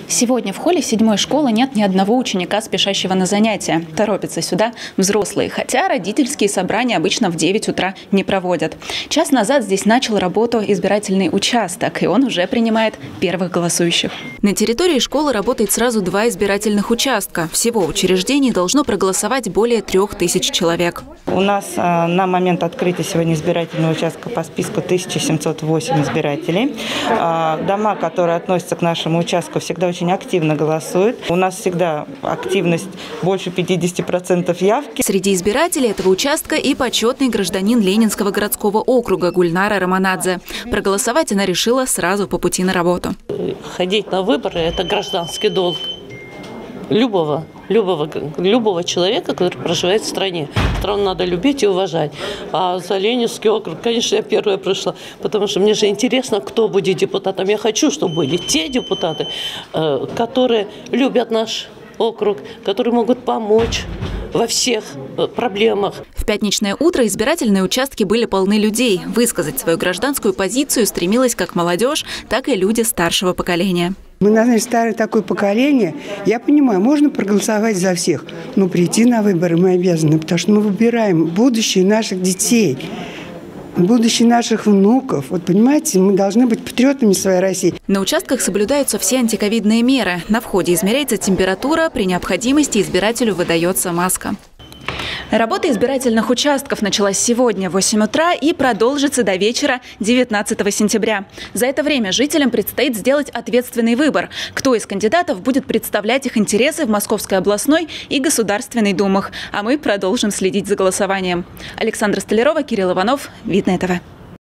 Сегодня в холле 7-й школы нет ни одного ученика, спешащего на занятия. Торопятся сюда взрослые, хотя родительские собрания обычно в 9 утра не проводят. Час назад здесь начал работу избирательный участок, и он уже принимает первых голосующих. На территории школы работает сразу 2 избирательных участка. Всего в учреждении должно проголосовать более 3000 человек. У нас на момент открытия сегодня избирательного участка по списку 1708 избирателей. Дома, которые относятся к нашему участку, всегда очень активно голосуют. У нас всегда активность больше 50% явки. Среди избирателей этого участка и почетный гражданин Ленинского городского округа Гульнара Романадзе. Проголосовать она решила сразу по пути на работу. Ходить на выборы – это гражданский долг любого человека, который проживает в стране. Страну надо любить и уважать. А за Ленинский округ, конечно, я первая пришла, потому что мне же интересно, кто будет депутатом. Я хочу, чтобы были те депутаты, которые любят наш округ, которые могут помочь во всех проблемах. В пятничное утро избирательные участки были полны людей. Высказать свою гражданскую позицию стремилась как молодежь, так и люди старшего поколения. Мы, наверное, старое такое поколение. Я понимаю, можно проголосовать за всех, но прийти на выборы мы обязаны, потому что мы выбираем будущее наших детей, будущее наших внуков. Вот понимаете, мы должны быть патриотами своей России. На участках соблюдаются все антиковидные меры. На входе измеряется температура, при необходимости избирателю выдается маска. Работа избирательных участков началась сегодня в 8 утра и продолжится до вечера 19 сентября. За это время жителям предстоит сделать ответственный выбор, кто из кандидатов будет представлять их интересы в Московской областной и Государственной думах. А мы продолжим следить за голосованием. Александра Столярова, Кирилл Иванов, Видное ТВ.